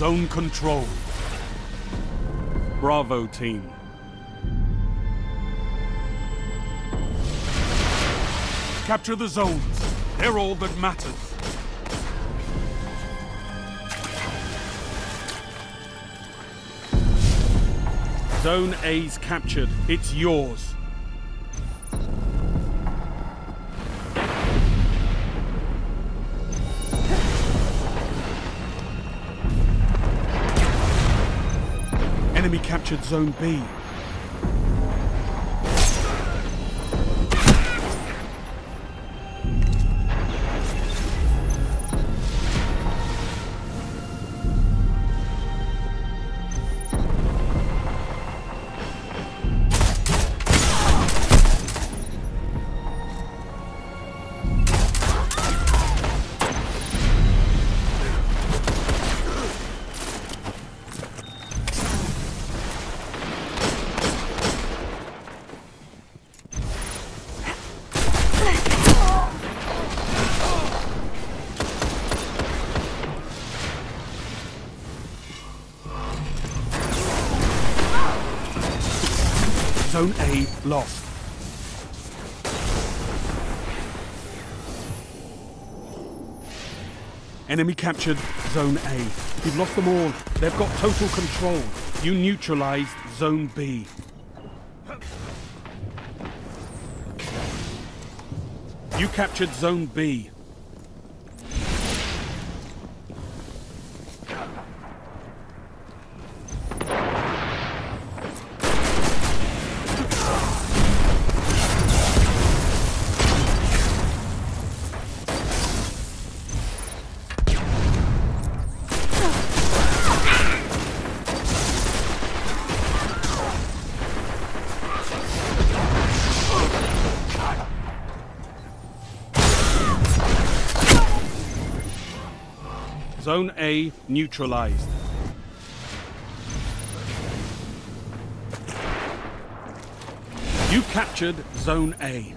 Zone control. Bravo team. Capture the zones. They're all that matters. Zone A's captured. It's yours. Enemy captured Zone B. Zone A lost. Enemy captured Zone A. You've lost them all. They've got total control. You neutralized Zone B. You captured Zone B. Zone A neutralized. You captured Zone A.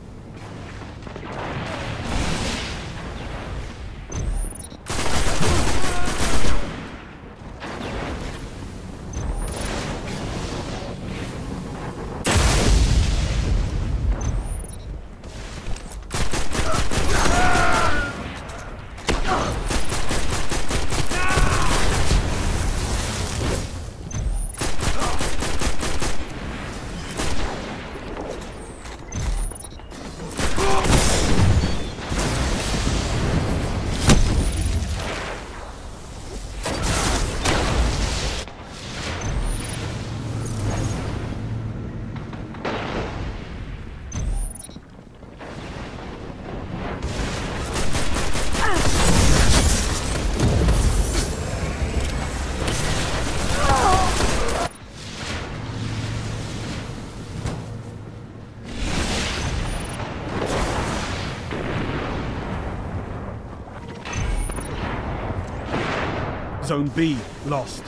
Zone B lost.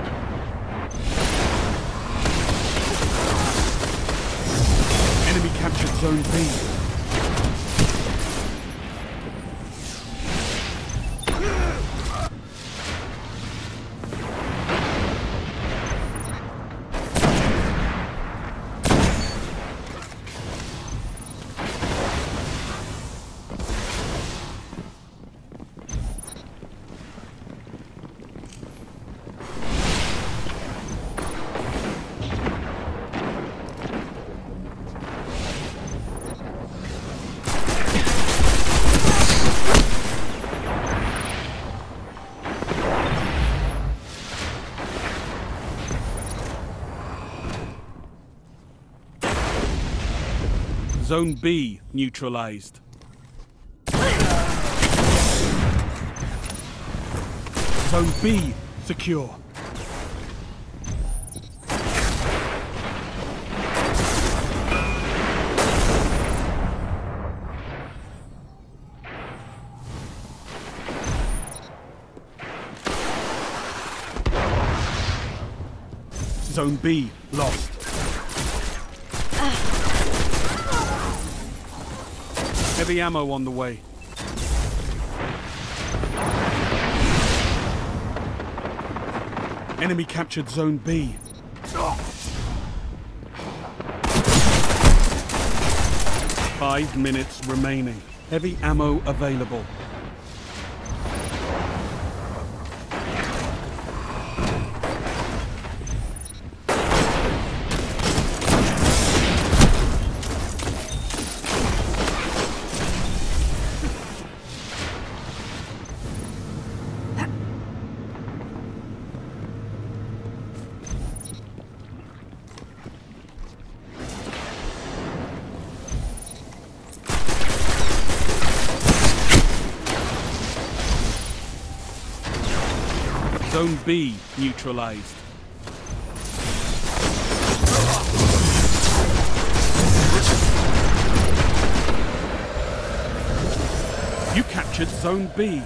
Enemy captured Zone B. Zone B neutralized. Zone B secure. Zone B lost. Heavy ammo on the way. Enemy captured Zone B. 5 minutes remaining. Heavy ammo available. Zone B neutralized. You captured Zone B.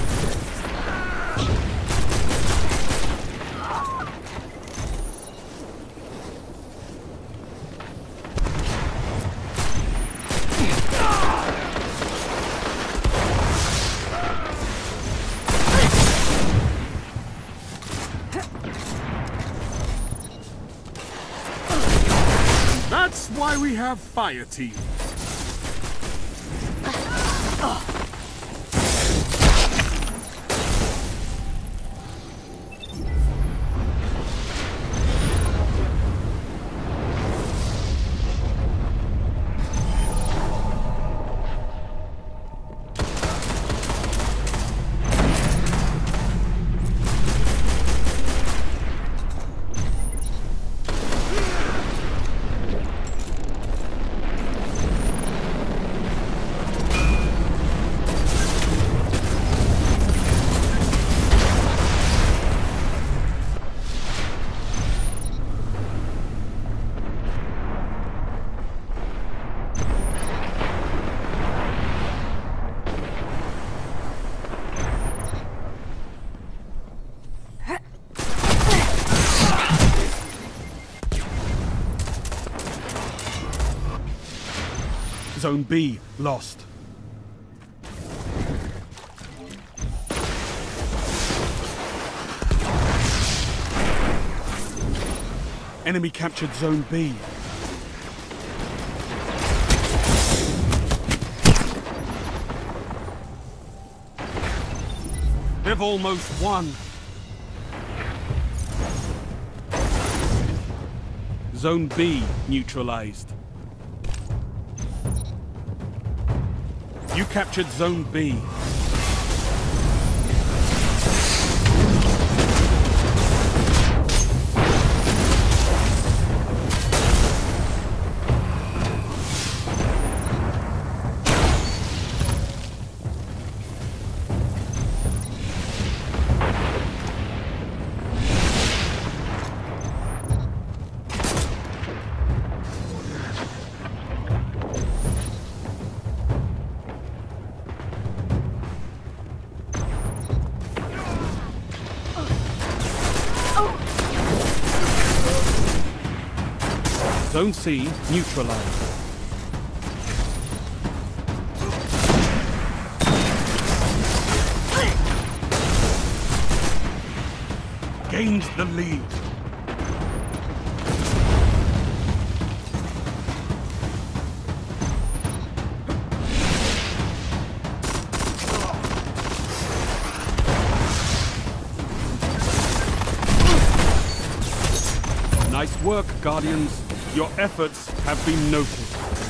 That's why we have fire teams. Zone B lost. Enemy captured Zone B. They've almost won. Zone B neutralized. You captured Zone B. Zone C neutralized. Gained the lead. Nice work, Guardians. Your efforts have been noted.